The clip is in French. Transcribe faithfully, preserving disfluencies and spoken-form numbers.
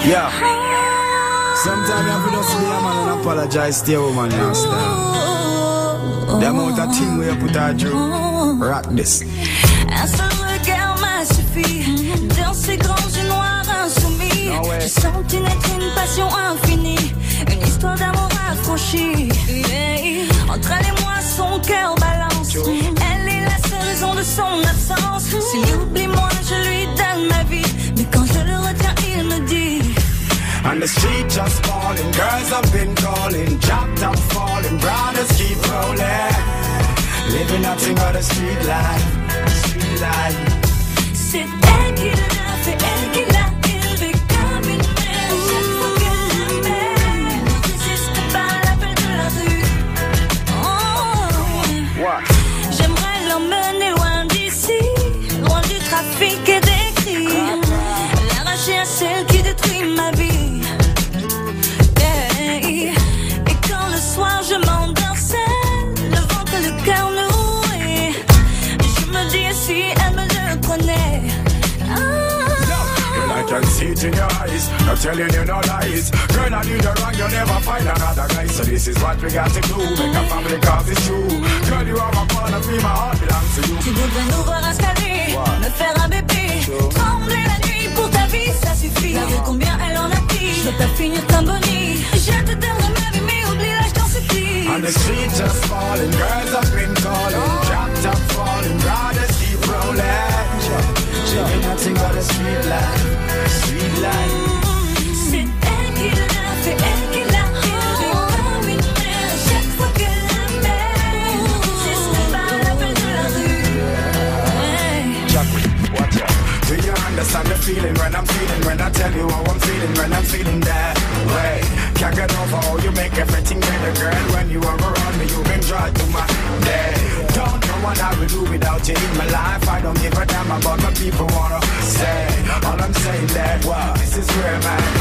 Yeah. Sometimes you have to just be a man and apologize to your woman, you understand? The amount of thing we put her through, rock this. Un seul regard m'a suffi. Dans ces grands yeux noirs insoumis, j'ai senti naître une passion infinie, une histoire d'amour accrochée. Yeah. Entre elle et moi, son cœur balance. Elle est la seule raison de son absence. S'il oublie moi, je lui donne ma vie. Mais quand je le retiens, il me dit. And the street just falling, girls have been calling, chopped up falling, brothers keep rolling, living nothing but a street life, street life. C'est elle qui l'a fait, elle qui l'a élevé comme une mère. Chaque fois qu'elle l'appelle, ne résiste pas à l'appel de la rue. Oh. What? J'aimerais l'emmener loin d'ici, loin du trafic et des cris, l'arracher à celle qui détruit ma vie. Et quand le soir je m'endors seule, le ventre et le cœur noué, je me dis si elle me le prenait. I can see it in your eyes, not telling you no lies. Girl, I do you wrong, you'll never find another guy. So this is what we got to do, make a family cause it's true. Girl, you are my part of me, my heart belongs to you. Tu voudrais nous voir escalader, me faire un bébé, trembler la nuit pour ta vie, ça suffit. T'as vu combien elle en a pris, je peux pas finir comme Bonnie. Je te donnerai ma vie, mais oublie-la, je t'en supplie. On the street just falling, girls have been calling, chopped up falling, brothers keep rolling. Living nothing but a street life, street life. C'est elle qui l'a fait, elle qui l'a élevé comme une mère. Chaque fois qu'elle l'appelle, ne résiste pas à l'appel de la rue. Hey. Jack, watch out. Do you understand the feeling when I'm feeling, when I tell you how I'm feeling, when I'm feeling that way? Can't get over how you make everything better, girl. When you are around me, you bring joy to my day. Don't know what I will do without you in my life. I don't give a damn about what people wanna say. All I'm saying that, wow, this is where man.